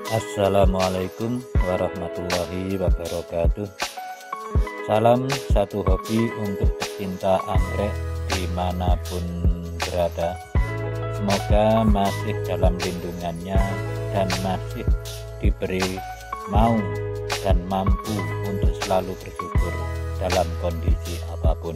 Assalamualaikum warahmatullahi wabarakatuh. Salam satu hobi untuk pecinta anggrek dimanapun berada. Semoga masih dalam lindungannya dan masih diberi mau dan mampu untuk selalu bersyukur dalam kondisi apapun.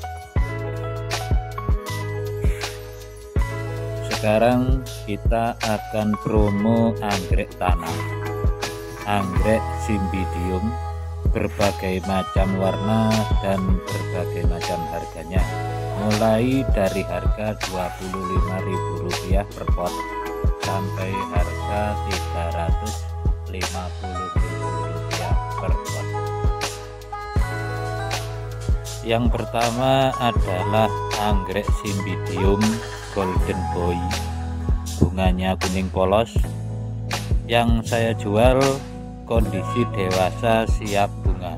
Sekarang kita akan promo anggrek tanah, anggrek Cymbidium, berbagai macam warna dan berbagai macam harganya, mulai dari harga Rp25.000 per pot sampai harga Rp350.000 per pot. Yang pertama adalah anggrek Cymbidium Golden Boy, bunganya kuning polos, yang saya jual kondisi dewasa siap bunga.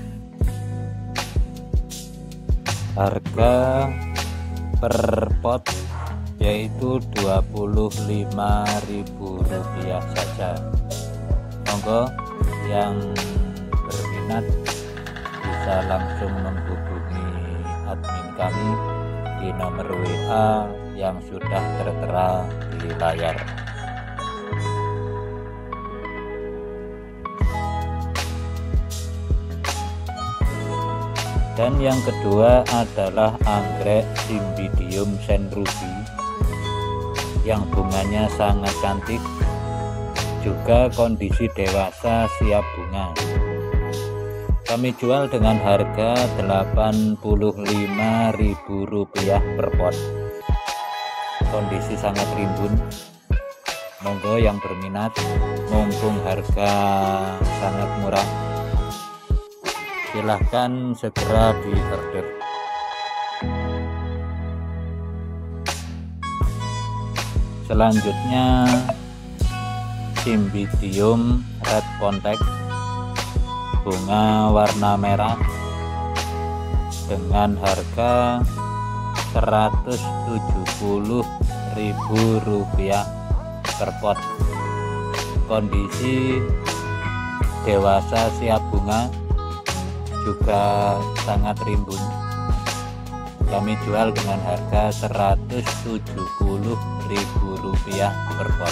Harga per pot yaitu Rp25.000 saja. Monggo yang berminat bisa langsung menghubungi admin kami di nomor WA yang sudah tertera di layar. Dan yang kedua adalah anggrek Cymbidium Saint Ruby yang bunganya sangat cantik, juga kondisi dewasa siap bunga. Kami jual dengan harga Rp85.000 per pot. Kondisi sangat rimbun. Monggo yang berminat, mumpung harga sangat murah, silahkan segera di-order. Selanjutnya Cymbidium Red Contact, bunga warna merah, dengan harga Rp170.000 per pot. Kondisi dewasa siap bunga, juga sangat rimbun. Kami jual dengan harga Rp170.000 per pot.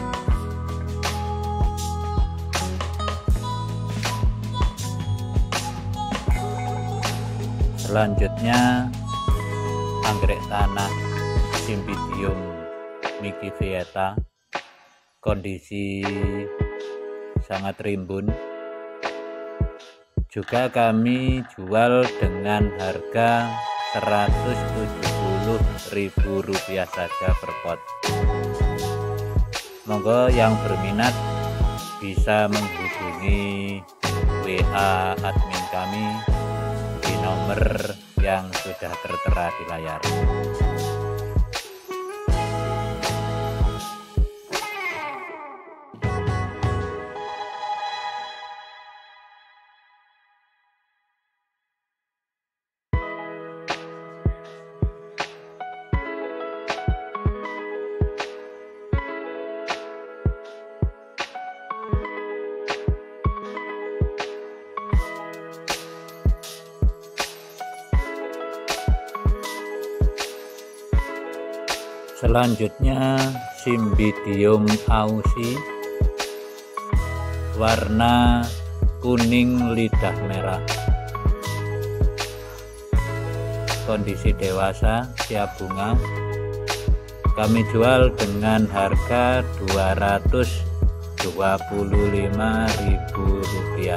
Selanjutnya anggrek tanah Cymbidium Mickeyvietta, kondisi sangat rimbun, juga kami jual dengan harga Rp170.000 saja per pot. Monggo yang berminat bisa menghubungi WA admin kami di nomor yang sudah tertera di layar. Selanjutnya Cymbidium Aussie, warna kuning lidah merah, kondisi dewasa siap bunga. Kami jual dengan harga Rp225.000.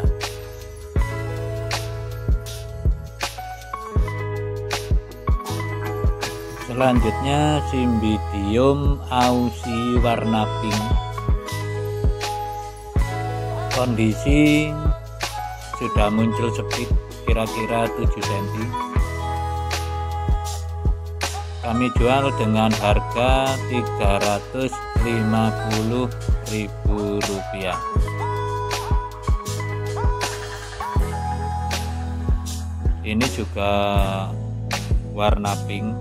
Selanjutnya Cymbidium Aussie warna pink, kondisi sudah muncul sepit kira-kira 7 cm. Kami jual dengan harga Rp350.000. Ini juga warna pink.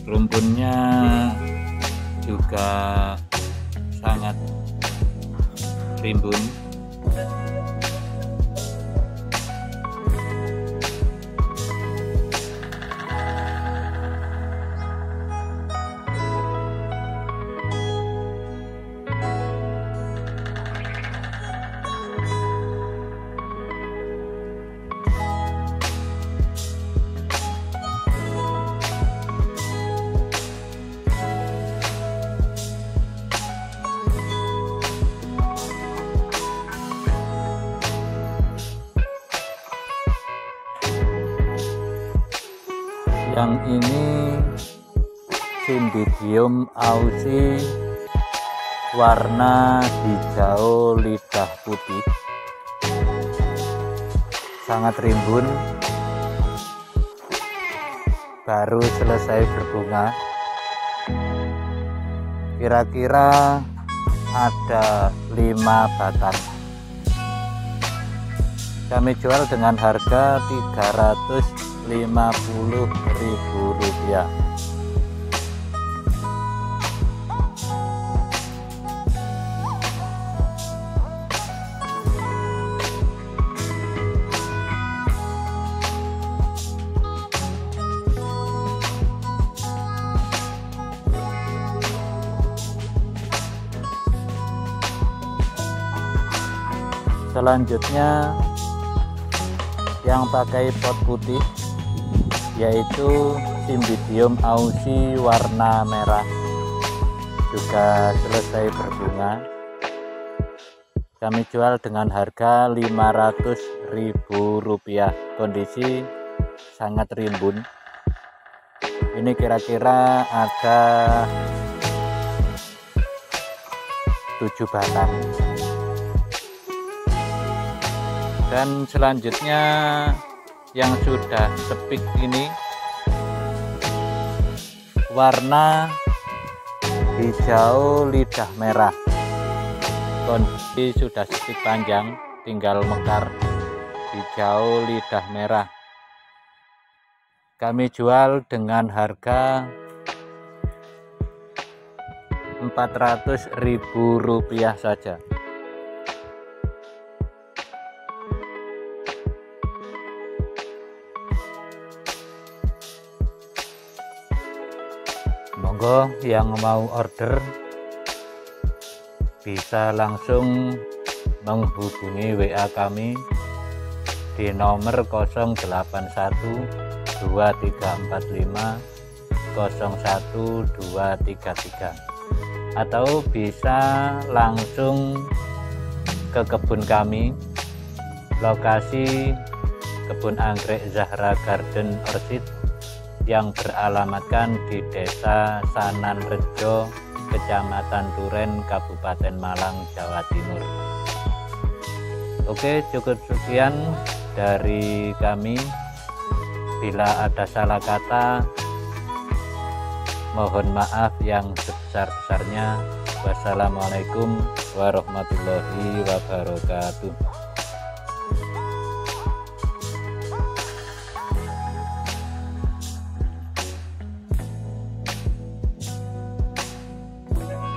rumputnya juga sangat rimbun. Yang ini Cymbidium ausi warna hijau lidah putih, sangat rimbun, baru selesai berbunga. Kira-kira ada 5 batang. Kami jual dengan harga Rp350.000. Selanjutnya yang pakai pot putih yaitu Cymbidium ausi warna merah, juga selesai berbunga. Kami jual dengan harga Rp500.000. Kondisi sangat rimbun. Ini kira-kira ada 7 batang. Dan selanjutnya yang sudah sepik ini warna hijau lidah merah. Kondisi sudah sepik panjang, tinggal mekar. Hijau lidah merah. Kami jual dengan harga Rp400.000 saja. Monggo yang mau order bisa langsung menghubungi WA kami di nomor 081 2345 01233, atau bisa langsung ke kebun kami. Lokasi Kebun Anggrek Zahra Garden Orchid yang beralamatkan di Desa Sananrejo, Kecamatan Duren, Kabupaten Malang, Jawa Timur. Oke, cukup sekian dari kami. Bila ada salah kata, mohon maaf yang sebesar-besarnya. Wassalamualaikum warahmatullahi wabarakatuh.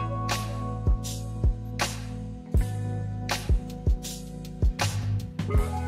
you.